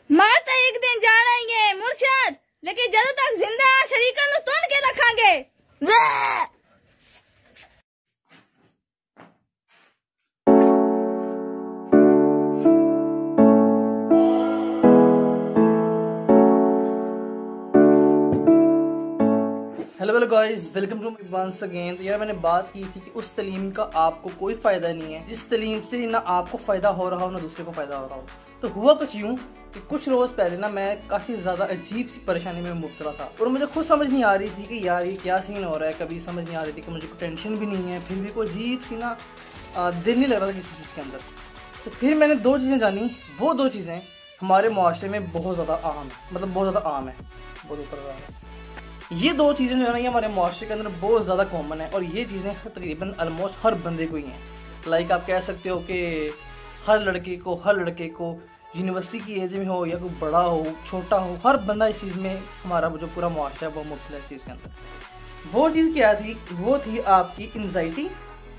मार तो एक दिन जाना ही है मुर्शद, लेकिन जब तक जिंदा शरीका नु तोड़ के रखांगे। Hello guys, welcome to once again. तो यार मैंने बात की थी कि उस तलीम का आपको कोई फायदा नहीं है जिस तलीम से ना आपको फायदा हो रहा हो ना दूसरे को फायदा हो रहा हो। तो हुआ कुछ यूं कि कुछ रोज पहले ना मैं काफी ज्यादा अजीब सी परेशानी में मुब्तला था और मुझे खुद समझ नहीं आ रही थी कि यार ये क्या सीन हो रहा है। कभी समझ नहीं आ रही थी कि मुझे कोई टेंशन भी नहीं है, फिर भी कोई अजीब सी ना दिल नहीं लग रहा था किसी चीज़ के अंदर। तो फिर मैंने दो चीज़ें जानी। वो दो चीज़ें हमारे मुआशरे में बहुत ज़्यादा आम है, मतलब बहुत ज़्यादा आम है, बहुत ऊपर है। ये दो चीज़ें जो है ना ये हमारे मुआशरे के अंदर बहुत ज़्यादा कॉमन है और ये चीज़ें तकरीबन ऑलमोस्ट हर बंदे को ही हैं। लाइक आप कह सकते हो कि हर लड़के को यूनिवर्सिटी की एज में हो या कोई बड़ा हो छोटा हो, हर बंदा इस चीज़ में, हमारा जो पूरा मुआशरा है वो मुब्तला है इस चीज़ के अंदर। वो चीज़ क्या थी? वो थी आपकी एंजाइटी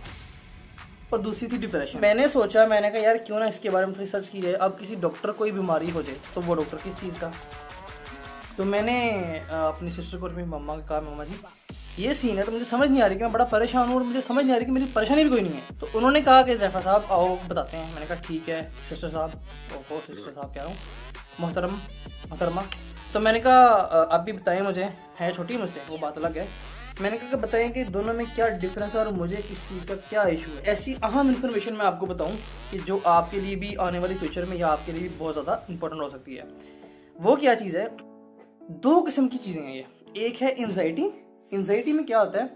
और दूसरी थी डिप्रेशन। मैंने सोचा, मैंने कहा यार क्यों ना इसके बारे में थोड़ी सर्च की जाए। अब किसी डॉक्टर कोई बीमारी हो जाए तो वो डॉक्टर किस चीज़ का। तो मैंने अपनी सिस्टर को, अपनी मम्मा को कहा, मम्मा जी ये सीन है तो मुझे समझ नहीं आ रही कि मैं बड़ा परेशान हूँ और मुझे समझ नहीं आ रही कि मेरी परेशानी भी कोई नहीं है। तो उन्होंने कहा कि जैफर साहब आओ बताते हैं। मैंने कहा ठीक है सिस्टर साहब, ओहो सिस्टर साहब कह रहा हूँ, मोहतरमा। तो मैंने कहा आप भी बताएं, मुझे है छोटी मुझसे वो बात अलग है। मैंने कहा कि बताएं कि दोनों में क्या डिफरेंस है और मुझे किस चीज़ का क्या इशू है। ऐसी अहम इन्फॉर्मेशन मैं आपको बताऊं कि जो आपके लिए भी आने वाले फ्यूचर में या आपके लिए भी बहुत ज़्यादा इंपॉर्टेंट हो सकती है। वो क्या चीज़ है? दो किस्म की चीज़ें हैं ये। एक है एंजाइटी। एंजाइटी में क्या होता है?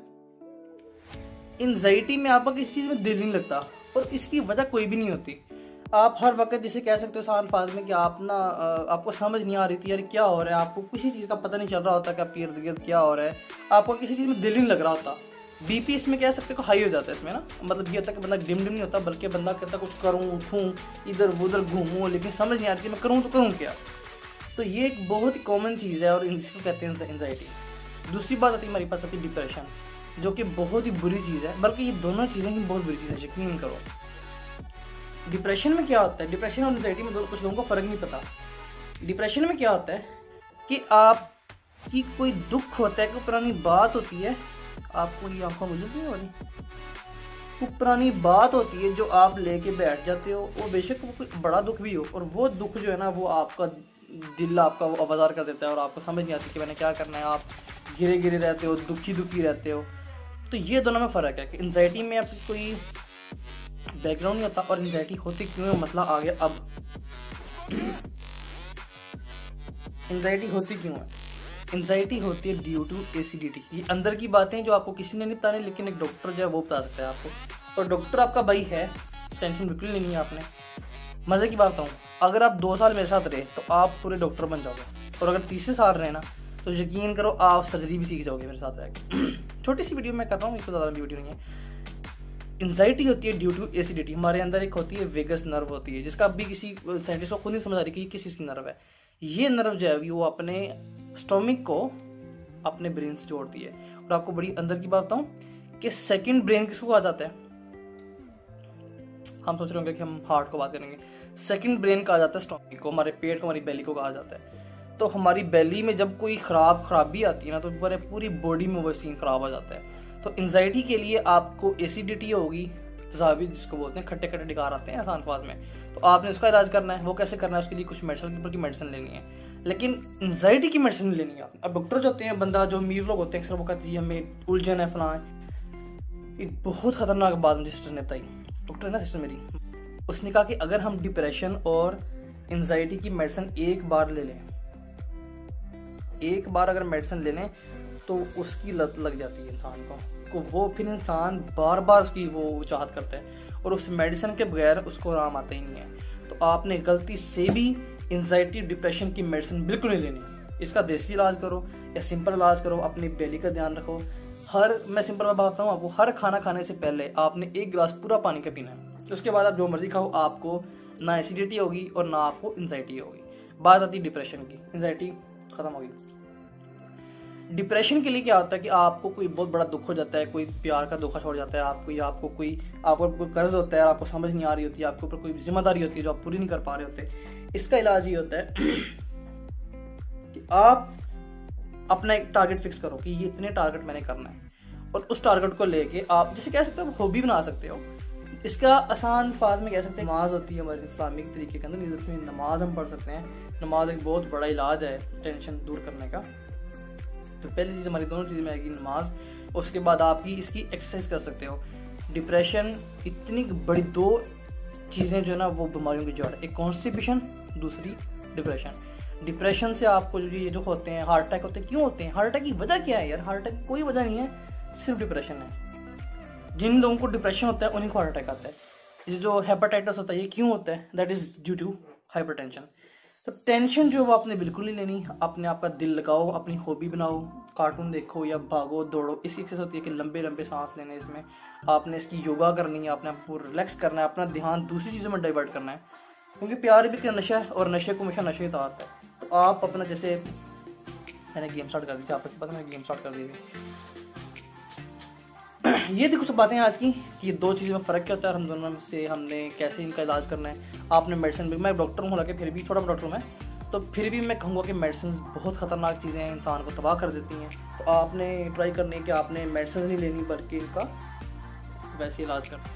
एंजाइटी में आपका किसी चीज़ में दिल नहीं लगता और इसकी वजह कोई भी नहीं होती। आप हर वक्त जिसे कह सकते हो आसान अल्फाज में कि आप ना आपको समझ नहीं आ रही थी यार क्या हो रहा है, आपको किसी चीज़ का पता नहीं चल रहा होता कि आपके इर्द गिर्द क्या हो रहा है, आपको किसी चीज़ में दिल नहीं लग रहा होता। बीपी इसमें कह सकते हो हाई हो जाता है इसमें ना, मतलब ये होता है कि बंदा डिम नहीं होता, बल्कि बंदा कहता कुछ करूँ उठूँ इधर उधर घूमूँ, लेकिन समझ नहीं आ रही मैं करूँ तो करूँ क्या। तो ये एक बहुत ही कॉमन चीज़ है और इसको कहते हैं एंजाइटी। दूसरी बात आती है हमारे पास आती है डिप्रेशन, जो कि बहुत ही बुरी चीज़ है, बल्कि ये दोनों चीज़ें ही बहुत बुरी चीज़ है, यकीन करो। डिप्रेशन में क्या होता है? डिप्रेशन और एंजाइटी में कुछ लोगों को फ़र्क नहीं पता। डिप्रेशन में क्या होता है कि आपकी कोई दुख होता है, कोई पुरानी बात होती है, आपको ये आंखों मुझे नहीं हो रही, कोई पुरानी बात होती है जो आप लेके बैठ जाते हो। वो बेशक वो कोई बड़ा दुख भी हो और वो दुख जो है ना वो आपका दिल आपका आवाज़ार कर देता है और आपको समझ नहीं आती कि मैंने क्या करना है। आप गिरे रहते हो, दुखी रहते हो। तो ये दोनों में फ़र्क है कि एंजाइटी में आपकी कोई बैकग्राउंड नहीं होता और एंजाइटी होती क्यों है, मसला आ गया। अब एंजाइटी होती क्यों है? एंजाइटी होती है ड्यू टू एसिडिटी। ये अंदर की बातें जो आपको किसी ने नहीं बतानी, लेकिन एक डॉक्टर जो है वो बता सकता है आपको। और डॉक्टर आपका भाई है, टेंशन बिल्कुल नहीं है आपने। मज़े की बात बताऊँ, अगर आप 2 साल मेरे साथ रहे तो आप पूरे डॉक्टर बन जाओगे और अगर तीसरे साल रहे ना तो यकीन करो आप सर्जरी भी सीख जाओगे मेरे साथ रह के। छोटी सी वीडियो मैं कर रहा हूँ, इसको ज़्यादा लंबी वीडियो नहीं है। एंजाइटी होती है ड्यू टू एसिडिटी। हमारे अंदर एक होती है वेगस नर्व होती है, जिसका अभी किसी साइंटिस्ट को खुद नहीं समझ आ रही कि किस चीज़ की नर्व है। ये नर्व जो है वो अपने स्टोमिक को अपने ब्रेन से जोड़ती है। और आपको बड़ी अंदर की बात बताऊँ कि सेकेंड ब्रेन किसको कहा जाता है? हम सोच रहे होंगे कि हम हार्ट को बात करेंगे। सेकंड ब्रेन कहा जाता है स्टोमिक को, हमारे पेट को, हमारी बेली को कहा जाता है। तो हमारी बेली में जब कोई खराबी आती है ना तो पूरी बॉडी में वो सीन खराब हो जाता है। तो एंजाइटी के लिए आपको एसिडिटी होगी, तजावी जिसको बोलते हैं, खट्टे खट्टे डिकार आते हैं आसान अल्फाज में। तो आपने उसका इलाज करना है। वो कैसे करना है? उसके लिए कुछ मेडिसिन लेनी है, लेकिन एंजाइटी की मेडिसिन नहीं लेनी है। अब डॉक्टर जो होते हैं, बंदा जो अमीर लोग होते हैं अक्सर वो कहते हैं हमें उलझन है फलां है। एक बहुत खतरनाक बात मुझे सिस्टर ने बताई, डॉक्टर है ना सिस्टर मेरी, उसने कहा कि अगर हम डिप्रेशन और एंजाइटी की मेडिसिन एक बार ले लें, एक बार अगर मेडिसिन ले लें तो उसकी लत लग जाती है इंसान को वो फिर इंसान बार बार उसकी वो चाहत करता है और उस मेडिसिन के बगैर उसको आराम आता ही नहीं है। तो आपने गलती से भी एंजाइटी डिप्रेशन की मेडिसिन बिल्कुल नहीं लेनी। इसका देसी इलाज करो या सिंपल इलाज करो, अपनी बेली का ध्यान रखो। मैं सिंपल बात बताऊँ आपको, हर खाना खाने से पहले आपने 1 गिलास पूरा पानी का पीना है। उसके बाद आप जो मर्जी खाओ, आपको ना एसिडिटी होगी और ना आपको एंजाइटी होगी। बात आती है डिप्रेशन की, एंजाइटी खत्म होगी। डिप्रेशन के लिए क्या होता है कि आपको कोई बहुत बड़ा दुख हो जाता है, कोई प्यार का धोखा छोड़ जाता है आपको कोई कर्ज होता है, आपको समझ नहीं आ रही होती है, आपके ऊपर कोई जिम्मेदारी होती है जो आप पूरी नहीं कर पा रहे होते। इसका इलाज ये होता है कि आप अपना एक टारगेट फिक्स करो कि ये इतने टारगेट मैंने करना है, और उस टारगेट को लेके आप जैसे कह सकते हो हॉबी बना सकते हो। इसका आसान फाज में कह सकते हैं नमाज होती है हमारे इस्लामिक तरीके के अंदर, इसमें नमाज हम पढ़ सकते हैं। नमाज एक बहुत बड़ा इलाज है टेंशन दूर करने का। तो पहली चीज़ हमारी दोनों चीज़ें में आएगी नमाज, उसके बाद आपकी इसकी एक्सरसाइज कर सकते हो। डिप्रेशन इतनी बड़ी दो चीज़ें जो ना वो बीमारियों की जड़ है, एक कॉन्स्टिपेशन, दूसरी डिप्रेशन। डिप्रेशन से आपको ये जो होते हैं हार्ट अटैक होते हैं, क्यों होते हैं? हार्ट अटैक की वजह क्या है यार? हार्ट अटैक कोई वजह नहीं है, सिर्फ डिप्रेशन है। जिन लोगों को डिप्रेशन होता है उन्हीं को हार्ट अटैक आता है। ये जो हेपेटाइटिस होता है ये क्यों होता है? That is due to hypertension. तो टेंशन जो वो आपने बिल्कुल नहीं लेनी, अपने आपका दिल लगाओ, अपनी हॉबी बनाओ, कार्टून देखो या भागो दौड़ो। इसकी एक्सरसाइज होती है कि लंबे लंबे सांस लेने, इसमें आपने इसकी योगा करनी है, आपने आपको रिलैक्स करना है, अपना ध्यान दूसरी चीज़ों में डाइवर्ट करना है, क्योंकि प्यार भी एक नशा है और नशे को हमेशा नशे ही आता है। तो आप अपना जैसे मैंने गेम स्टार्ट कर दी थी, आपको पता मैंने गेम स्टार्ट कर दी थी। ये थी कुछ बातें आज की कि ये दो चीज़ों में फ़र्क क्या होता है और हम दोनों में से हमने कैसे इनका इलाज करना है। आपने मेडिसिन भी, मैं डॉक्टर हूँ हालांकि फिर भी थोड़ा डॉक्टर हूँ मैं, तो फिर भी मैं कहूँगा कि मेडिसिन बहुत ख़तरनाक चीज़ें हैं, इंसान को तबाह कर देती हैं। तो आपने ट्राई करनी है कि आपने मेडिसिन नहीं लेनी बल्कि इनका वैसे इलाज करना।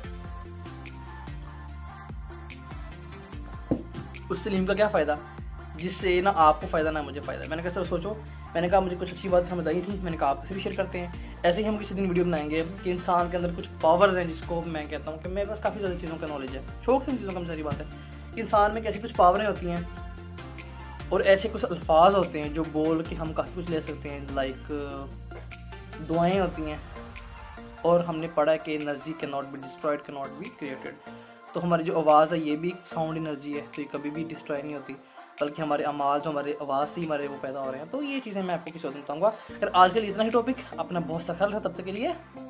उस तलीम का क्या फ़ायदा जिससे ना आपको फ़ायदा ना मुझे फ़ायदा। मैंने कहा चलो सोचो, मैंने कहा मुझे कुछ अच्छी बात समझ आई थी, मैंने कहा आपसे भी शेयर करते हैं। ऐसे ही हम किसी दिन वीडियो बनाएंगे कि इंसान के अंदर कुछ पावर्स हैं जिसको मैं कहता हूँ कि मेरे पास काफ़ी ज़्यादा चीज़ों का नॉलेज है, शौक से इन चीज़ों का सारी बात है कि इंसान में कैसी कुछ पावरें होती हैं और ऐसे कुछ अल्फाज होते हैं जो बोल के हम काफ़ी कुछ ले सकते हैं। लाइक दुआएँ होती हैं, और हमने पढ़ा है कि energy cannot be destroyed, cannot be created. तो हमारी जो आवाज़ है ये भी साउंड एनर्जी है, तो ये कभी भी डिस्ट्रॉय नहीं होती, बल्कि हमारे अमाल जो हमारे आवाज़ से ही हमारे वो पैदा हो रहे हैं। तो ये चीज़ें मैं आपको किसी और दिन बताऊँगा। अगर आज के लिए इतना ही टॉपिक, अपना बहुत सा ख्याल है, तब तक के लिए